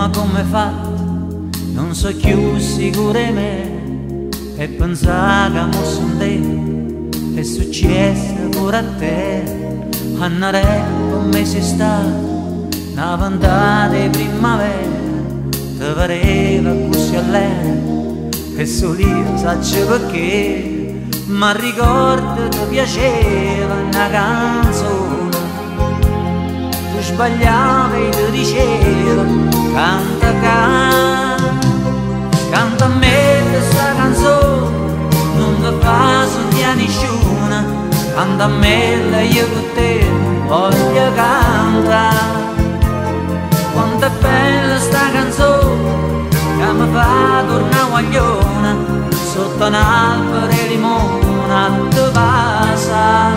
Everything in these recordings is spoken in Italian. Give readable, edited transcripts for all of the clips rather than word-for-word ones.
Ma come fa? Non so più sicuro di me e pensare che mo son te è successo pure a te. Annare come si sta una ventata di primavera, ti pareva così all'era e solo io saccio perché, ma ricordo ti piaceva una canzone, tu sbagliavi e ti diceva canta, canta a me questa canzone, non ti fa sognare nessuna, canta a me io con te voglio cantare. Quanto è bella sta canzone che mi fa tornare guagliona, sotto un albero di limone a te passa.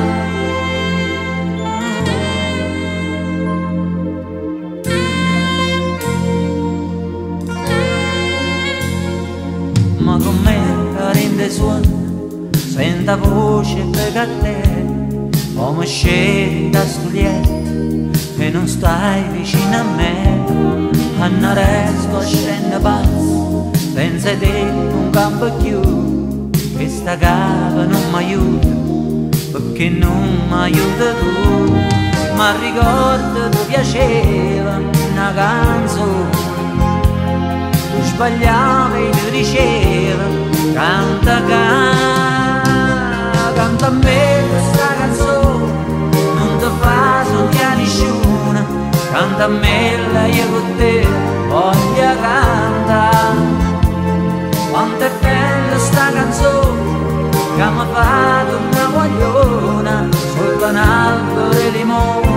Ma con me rende suono, senta voce che a te, come scegli da studiare e non stai vicino a me, a non resto scende pazzo, pensa te un campo più, che sta capa non mi aiuta, perché non mi aiuta tu, ma ricordo ti piaceva una canzone, tu sbagliavi e ti diceva canta, canta a me questa canzone, non ti fa sognare nessuna, canta a me io con te voglio cantare. Quanto è bella sta canzone che mi fa tornare guagliona, sotto un albero di limone